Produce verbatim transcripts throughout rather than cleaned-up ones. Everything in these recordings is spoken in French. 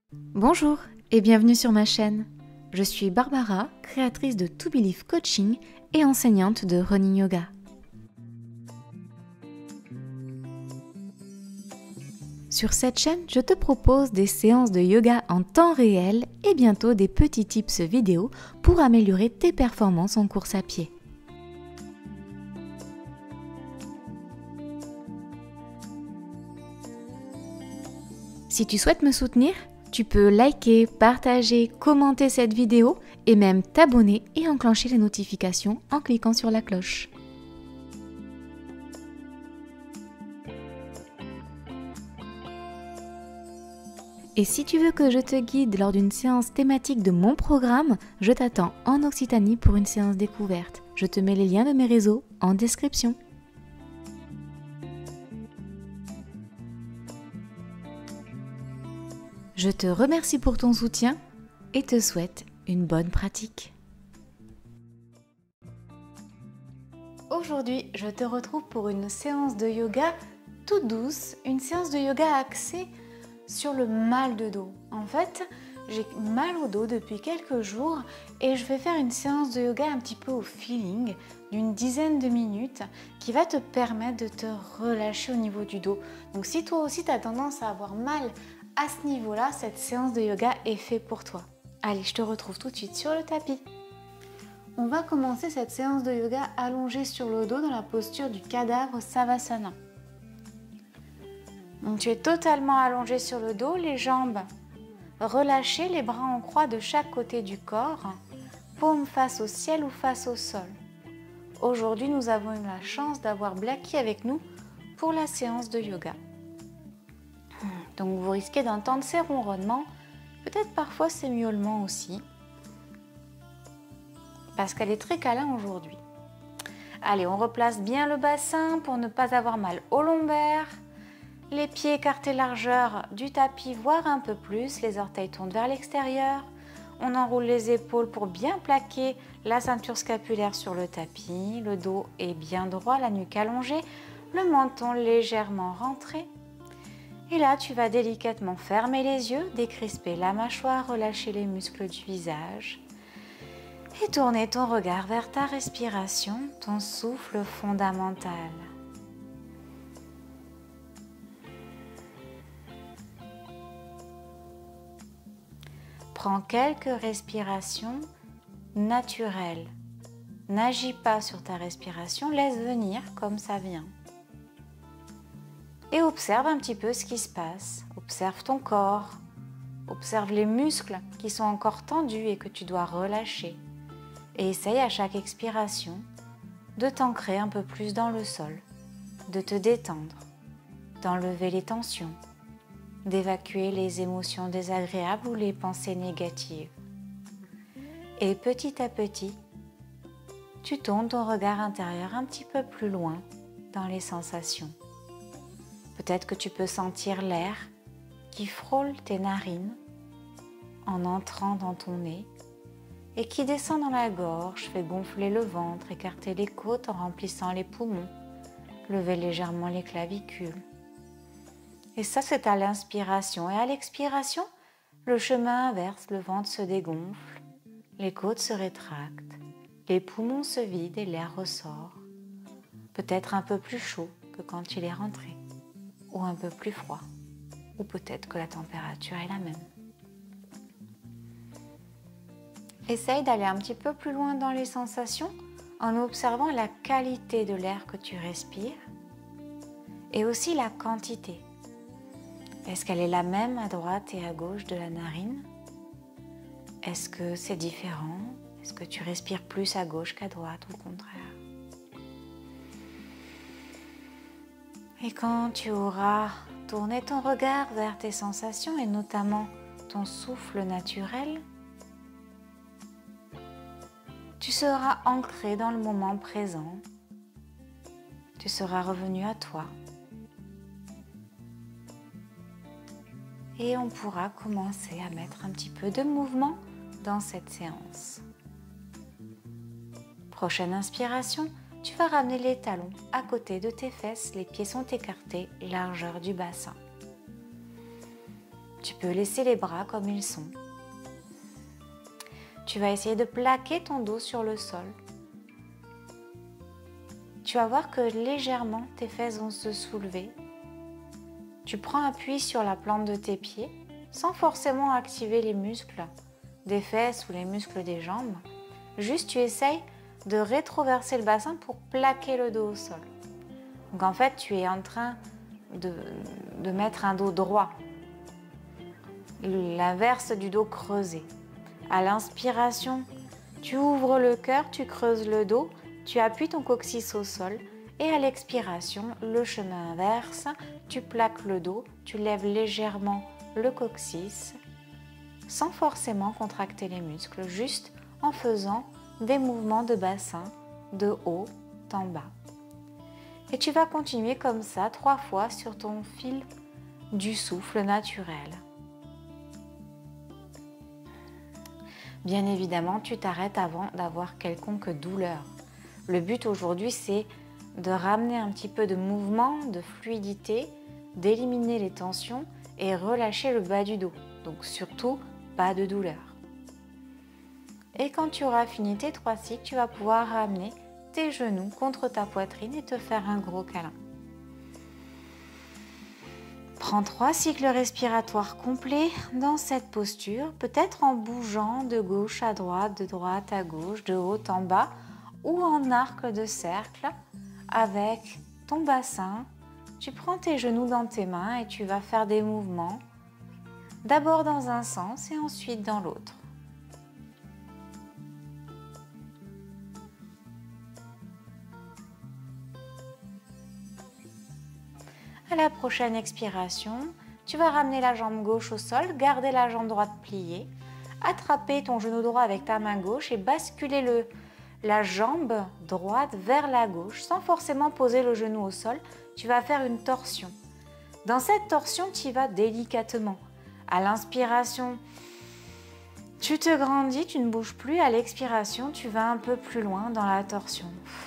Bonjour et bienvenue sur ma chaîne. Je suis Barbara, créatrice de To Believe Coaching et enseignante de Running Yoga. Sur cette chaîne, je te propose des séances de yoga en temps réel et bientôt des petits tips vidéo pour améliorer tes performances en course à pied. Si tu souhaites me soutenir, tu peux liker, partager, commenter cette vidéo et même t'abonner et enclencher les notifications en cliquant sur la cloche. Et si tu veux que je te guide lors d'une séance thématique de mon programme, je t'attends en Occitanie pour une séance découverte. Je te mets les liens de mes réseaux en description. Je te remercie pour ton soutien et te souhaite une bonne pratique. Aujourd'hui, je te retrouve pour une séance de yoga toute douce, une séance de yoga axée sur le mal de dos. En fait, j'ai mal au dos depuis quelques jours et je vais faire une séance de yoga un petit peu au feeling d'une dizaine de minutes qui va te permettre de te relâcher au niveau du dos. Donc si toi aussi tu as tendance à avoir mal à ce niveau-là, cette séance de yoga est faite pour toi. Allez, je te retrouve tout de suite sur le tapis. On va commencer cette séance de yoga allongée sur le dos dans la posture du cadavre Savasana. Donc tu es totalement allongé sur le dos, les jambes relâchées, les bras en croix de chaque côté du corps, paume face au ciel ou face au sol. Aujourd'hui, nous avons eu la chance d'avoir Blacky avec nous pour la séance de yoga. Donc vous risquez d'entendre ses ronronnements, peut-être parfois ses miaulements aussi, parce qu'elle est très câlin aujourd'hui. Allez, on replace bien le bassin pour ne pas avoir mal aux lombaires. Les pieds écartés largeur du tapis, voire un peu plus. Les orteils tournent vers l'extérieur. On enroule les épaules pour bien plaquer la ceinture scapulaire sur le tapis. Le dos est bien droit, la nuque allongée, le menton légèrement rentré. Et là, tu vas délicatement fermer les yeux, décrisper la mâchoire, relâcher les muscles du visage et tourner ton regard vers ta respiration, ton souffle fondamental. Prends quelques respirations naturelles. N'agis pas sur ta respiration, laisse venir comme ça vient. Et observe un petit peu ce qui se passe. Observe ton corps. Observe les muscles qui sont encore tendus et que tu dois relâcher. Et essaye à chaque expiration de t'ancrer un peu plus dans le sol, de te détendre, d'enlever les tensions, d'évacuer les émotions désagréables ou les pensées négatives. Et petit à petit, tu tournes ton regard intérieur un petit peu plus loin dans les sensations. Peut-être que tu peux sentir l'air qui frôle tes narines en entrant dans ton nez et qui descend dans la gorge, fait gonfler le ventre, écarter les côtes en remplissant les poumons, lever légèrement les clavicules. Et ça, c'est à l'inspiration. Et à l'expiration, le chemin inverse, le ventre se dégonfle, les côtes se rétractent, les poumons se vident et l'air ressort. Peut-être un peu plus chaud que quand il est rentré, ou un peu plus froid, ou peut-être que la température est la même. Essaye d'aller un petit peu plus loin dans les sensations en observant la qualité de l'air que tu respires et aussi la quantité. Est-ce qu'elle est la même à droite et à gauche de la narine? Est-ce que c'est différent? Est-ce que tu respires plus à gauche qu'à droite ou le contraire? Et quand tu auras tourné ton regard vers tes sensations et notamment ton souffle naturel, tu seras ancré dans le moment présent. Tu seras revenu à toi. Et on pourra commencer à mettre un petit peu de mouvement dans cette séance. Prochaine inspiration, tu vas ramener les talons à côté de tes fesses, les pieds sont écartés, largeur du bassin. Tu peux laisser les bras comme ils sont. Tu vas essayer de plaquer ton dos sur le sol. Tu vas voir que légèrement tes fesses vont se soulever. Tu prends appui sur la plante de tes pieds sans forcément activer les muscles des fesses ou les muscles des jambes. Juste tu essayes de rétroverser le bassin pour plaquer le dos au sol. Donc en fait tu es en train de, de mettre un dos droit. L'inverse du dos creusé. À l'inspiration, tu ouvres le cœur, tu creuses le dos, tu appuies ton coccyx au sol et à l'expiration, le chemin inverse, tu plaques le dos, tu lèves légèrement le coccyx sans forcément contracter les muscles, juste en faisant des mouvements de bassin de haut en bas. Et tu vas continuer comme ça trois fois sur ton fil du souffle naturel. Bien évidemment, tu t'arrêtes avant d'avoir quelconque douleur. Le but aujourd'hui, c'est de ramener un petit peu de mouvement, de fluidité, d'éliminer les tensions et relâcher le bas du dos. Donc surtout, pas de douleur. Et quand tu auras fini tes trois cycles, tu vas pouvoir ramener tes genoux contre ta poitrine et te faire un gros câlin. Prends trois cycles respiratoires complets dans cette posture, peut-être en bougeant de gauche à droite, de droite à gauche, de haut en bas ou en arc de cercle avec ton bassin. Tu prends tes genoux dans tes mains et tu vas faire des mouvements, d'abord dans un sens et ensuite dans l'autre. À la prochaine expiration, tu vas ramener la jambe gauche au sol, garder la jambe droite pliée, attraper ton genou droit avec ta main gauche et basculer le, la jambe droite vers la gauche sans forcément poser le genou au sol. Tu vas faire une torsion. Dans cette torsion, tu y vas délicatement. À l'inspiration, tu te grandis, tu ne bouges plus. À l'expiration, tu vas un peu plus loin dans la torsion.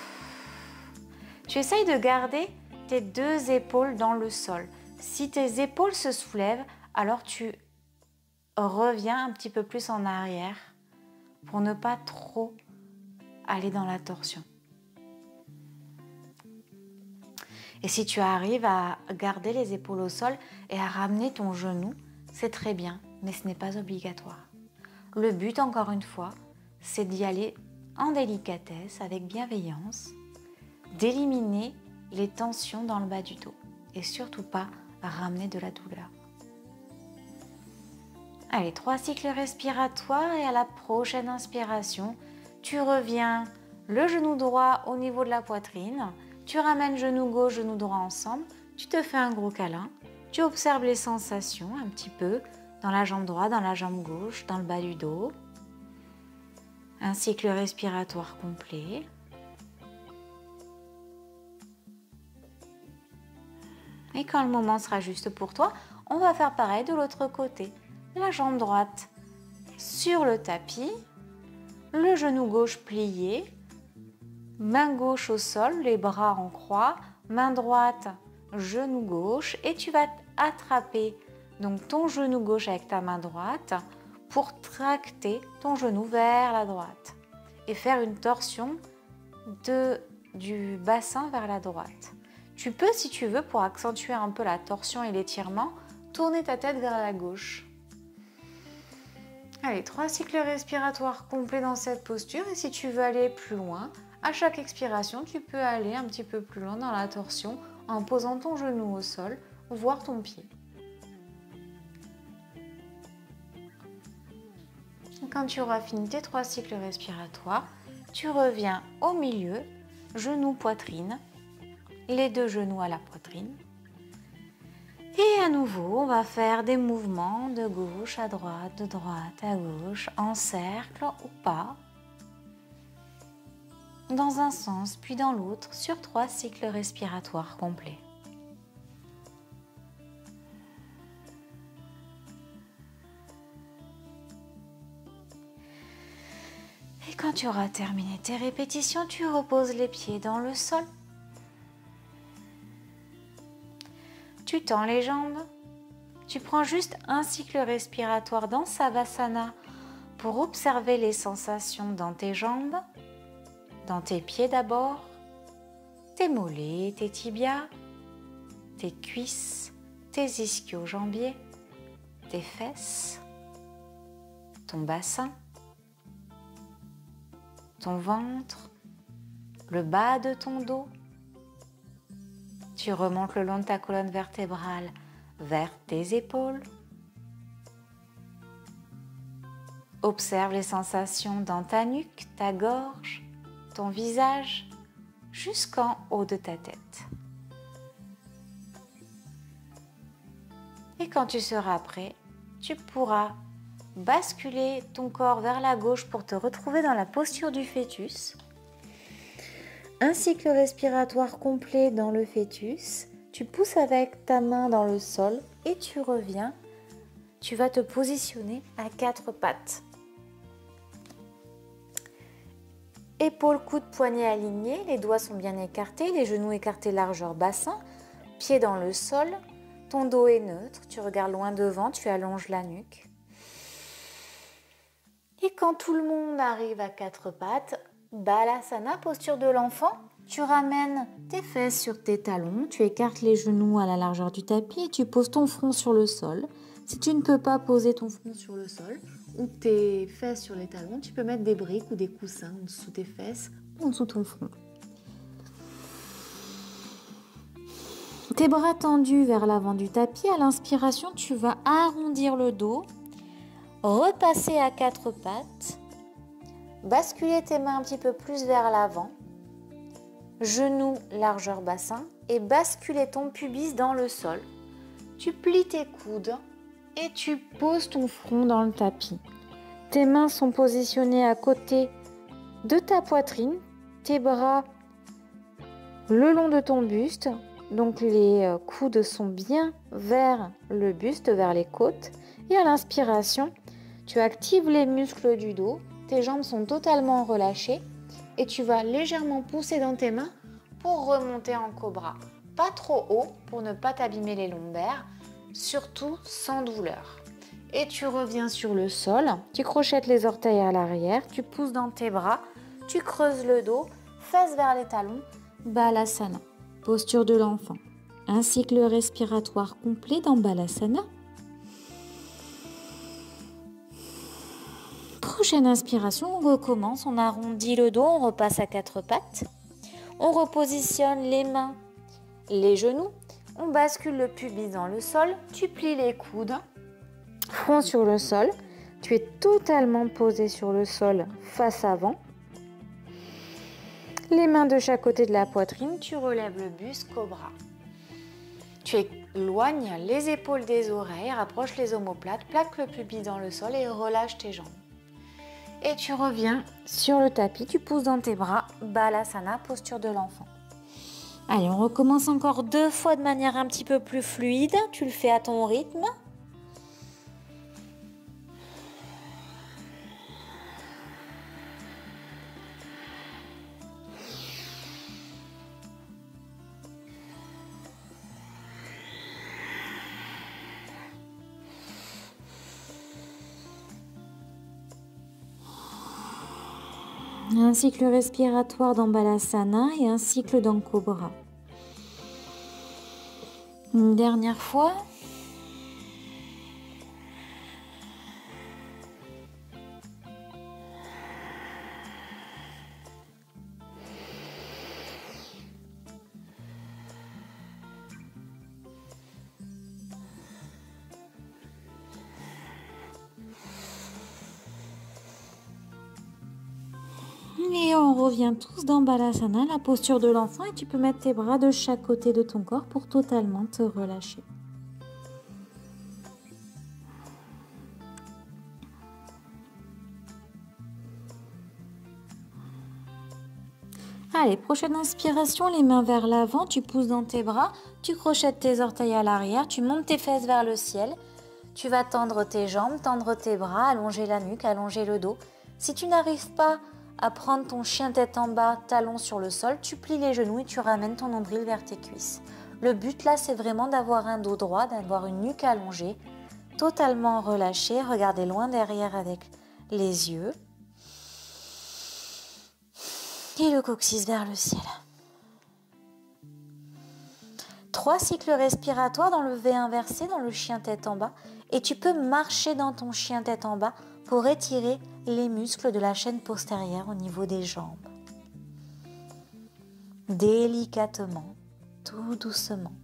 Tu essayes de garder tes deux épaules dans le sol. Si tes épaules se soulèvent, alors tu reviens un petit peu plus en arrière pour ne pas trop aller dans la torsion. Et si tu arrives à garder les épaules au sol et à ramener ton genou, c'est très bien, mais ce n'est pas obligatoire. Le but, encore une fois, c'est d'y aller en délicatesse, avec bienveillance, d'éliminer les tensions dans le bas du dos et surtout pas ramener de la douleur. Allez, trois cycles respiratoires et à la prochaine inspiration, tu reviens le genou droit au niveau de la poitrine, tu ramènes genou gauche, genou droit ensemble, tu te fais un gros câlin, tu observes les sensations un petit peu dans la jambe droite, dans la jambe gauche, dans le bas du dos. Un cycle respiratoire complet. Et quand le moment sera juste pour toi, on va faire pareil de l'autre côté. La jambe droite sur le tapis, le genou gauche plié, main gauche au sol, les bras en croix, main droite, genou gauche et tu vas attraper donc ton genou gauche avec ta main droite pour tracter ton genou vers la droite et faire une torsion de, du bassin vers la droite. Tu peux, si tu veux, pour accentuer un peu la torsion et l'étirement, tourner ta tête vers la gauche. Allez, trois cycles respiratoires complets dans cette posture. Et si tu veux aller plus loin, à chaque expiration, tu peux aller un petit peu plus loin dans la torsion en posant ton genou au sol, voire ton pied. Quand tu auras fini tes trois cycles respiratoires, tu reviens au milieu, genou, poitrine, les deux genoux à la poitrine. Et à nouveau, on va faire des mouvements de gauche à droite, de droite à gauche, en cercle ou pas, dans un sens puis dans l'autre, sur trois cycles respiratoires complets. Et quand tu auras terminé tes répétitions, tu reposes les pieds dans le sol. Tu tends les jambes, Tu prends juste un cycle respiratoire dans Savasana pour observer les sensations dans tes jambes, dans tes pieds d'abord, tes mollets, tes tibias, tes cuisses, tes ischio-jambiers, tes fesses, ton bassin, ton ventre, le bas de ton dos. Tu remontes le long de ta colonne vertébrale vers tes épaules. Observe les sensations dans ta nuque, ta gorge, ton visage, jusqu'en haut de ta tête. Et quand tu seras prêt, tu pourras basculer ton corps vers la gauche pour te retrouver dans la posture du fœtus. Un cycle respiratoire complet dans le fœtus. Tu pousses avec ta main dans le sol et tu reviens. Tu vas te positionner à quatre pattes. Épaules, coudes, poignets alignés, les doigts sont bien écartés, les genoux écartés largeur bassin, pieds dans le sol, ton dos est neutre, tu regardes loin devant, tu allonges la nuque. Et quand tout le monde arrive à quatre pattes, Balasana, posture de l'enfant, tu ramènes tes fesses sur tes talons, tu écartes les genoux à la largeur du tapis et tu poses ton front sur le sol. Si tu ne peux pas poser ton front sur le sol ou tes fesses sur les talons, tu peux mettre des briques ou des coussins en dessous tes fesses ou en dessous ton front. Tes bras tendus vers l'avant du tapis, à l'inspiration, tu vas arrondir le dos, repasser à quatre pattes, basculer tes mains un petit peu plus vers l'avant, genoux largeur bassin et basculer ton pubis dans le sol. Tu plies tes coudes et tu poses ton front dans le tapis. Tes mains sont positionnées à côté de ta poitrine, tes bras le long de ton buste, donc les coudes sont bien vers le buste, vers les côtes. Et à l'inspiration, tu actives les muscles du dos, tes jambes sont totalement relâchées et tu vas légèrement pousser dans tes mains pour remonter en cobra. Pas trop haut pour ne pas t'abîmer les lombaires, surtout sans douleur. Et tu reviens sur le sol, tu crochettes les orteils à l'arrière, tu pousses dans tes bras, tu creuses le dos, fesses vers les talons, Balasana, posture de l'enfant. Un cycle respiratoire complet dans Balasana. Prochaine inspiration, on recommence, on arrondit le dos, on repasse à quatre pattes. On repositionne les mains, les genoux, on bascule le pubis dans le sol, tu plies les coudes, front sur le sol, tu es totalement posé sur le sol face avant. Les mains de chaque côté de la poitrine, tu relèves le buste, cobra. Tu éloignes les épaules des oreilles, rapproche les omoplates, plaque le pubis dans le sol et relâche tes jambes. Et tu reviens sur le tapis, tu pousses dans tes bras, Balasana, posture de l'enfant. Allez, on recommence encore deux fois de manière un petit peu plus fluide. Tu le fais à ton rythme. Un cycle respiratoire dans Balasana et un cycle dans Cobra. Une dernière fois. Et on revient tous dans Balasana, la posture de l'enfant, et tu peux mettre tes bras de chaque côté de ton corps pour totalement te relâcher. Allez, prochaine inspiration, les mains vers l'avant, tu pousses dans tes bras, tu crochettes tes orteils à l'arrière, tu montes tes fesses vers le ciel, tu vas tendre tes jambes, tendre tes bras, allonger la nuque, allonger le dos. Si tu n'arrives pas à prendre ton chien tête en bas, talon sur le sol, tu plies les genoux et tu ramènes ton nombril vers tes cuisses. Le but là, c'est vraiment d'avoir un dos droit, d'avoir une nuque allongée, totalement relâchée. Regardez loin derrière avec les yeux. Et le coccyx vers le ciel. Trois cycles respiratoires dans le V inversé, dans le chien tête en bas. Et tu peux marcher dans ton chien tête en bas pour étirer les muscles de la chaîne postérieure au niveau des jambes. Délicatement, tout doucement.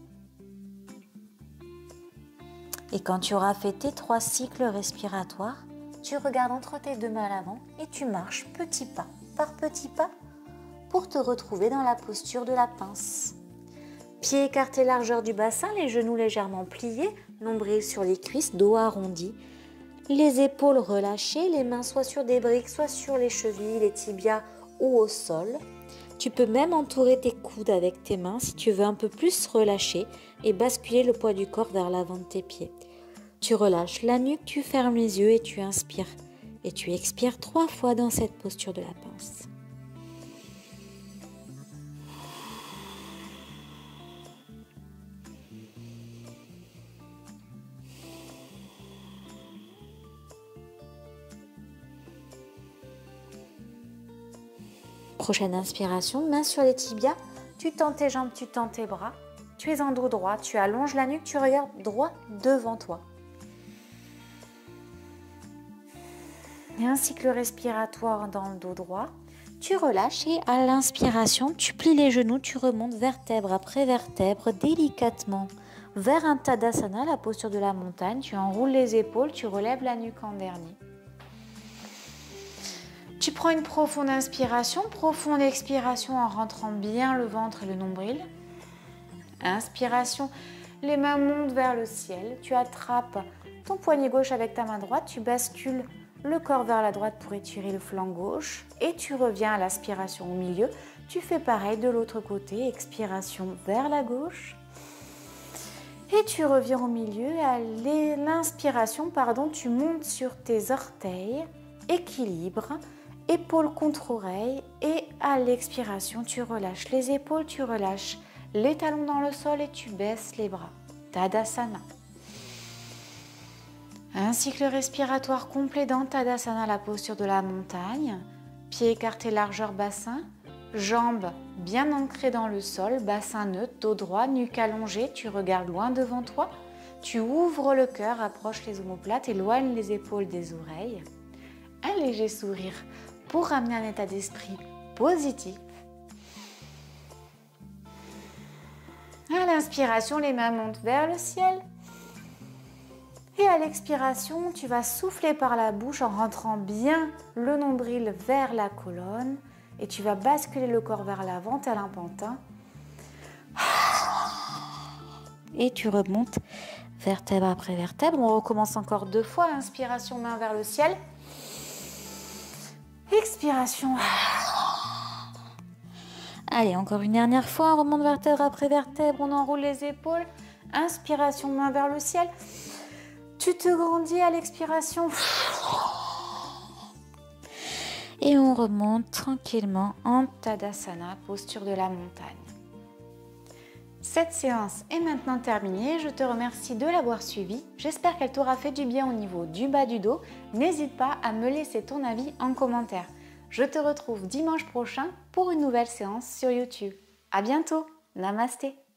Et quand tu auras fait tes trois cycles respiratoires, tu regardes entre tes deux mains à l'avant et tu marches petit pas par petit pas pour te retrouver dans la posture de la pince. Pieds écartés largeur du bassin, les genoux légèrement pliés, nombril sur les cuisses, dos arrondi, les épaules relâchées, les mains soit sur des briques, soit sur les chevilles, les tibias ou au sol. Tu peux même entourer tes coudes avec tes mains si tu veux un peu plus relâcher et basculer le poids du corps vers l'avant de tes pieds. Tu relâches la nuque, tu fermes les yeux et tu inspires. Et tu expires trois fois dans cette posture de la pince. Prochaine inspiration, main sur les tibias, tu tends tes jambes, tu tends tes bras, tu es en dos droit, tu allonges la nuque, tu regardes droit devant toi. Et un cycle respiratoire dans le dos droit, tu relâches et à l'inspiration, tu plies les genoux, tu remontes vertèbre après vertèbre délicatement vers un Tadasana, la posture de la montagne, tu enroules les épaules, tu relèves la nuque en dernier. Tu prends une profonde inspiration, profonde expiration en rentrant bien le ventre et le nombril. Inspiration, les mains montent vers le ciel. Tu attrapes ton poignet gauche avec ta main droite, tu bascules le corps vers la droite pour étirer le flanc gauche et tu reviens à l'aspiration au milieu. Tu fais pareil de l'autre côté, expiration vers la gauche. Et tu reviens au milieu, à l'inspiration, pardon, tu montes sur tes orteils, équilibre. Épaules contre oreilles et à l'expiration, tu relâches les épaules, tu relâches les talons dans le sol et tu baisses les bras. Tadasana. Un cycle respiratoire complet dans Tadasana, la posture de la montagne. Pieds écartés largeur bassin, jambes bien ancrées dans le sol, bassin neutre, dos droit, nuque allongée, tu regardes loin devant toi. Tu ouvres le cœur, approche les omoplates, éloigne les épaules des oreilles. Un léger sourire pour ramener un état d'esprit positif. À l'inspiration, les mains montent vers le ciel. Et à l'expiration, tu vas souffler par la bouche en rentrant bien le nombril vers la colonne. Et tu vas basculer le corps vers l'avant, tel un pantin. Et tu remontes vertèbre après vertèbre. On recommence encore deux fois. Inspiration, main vers le ciel. Expiration. Allez, encore une dernière fois, on remonte vertèbre après vertèbre, on enroule les épaules. Inspiration, main vers le ciel. Tu te grandis à l'expiration. Et on remonte tranquillement en Tadasana, posture de la montagne. Cette séance est maintenant terminée. Je te remercie de l'avoir suivie. J'espère qu'elle t'aura fait du bien au niveau du bas du dos. N'hésite pas à me laisser ton avis en commentaire. Je te retrouve dimanche prochain pour une nouvelle séance sur YouTube. À bientôt. Namasté.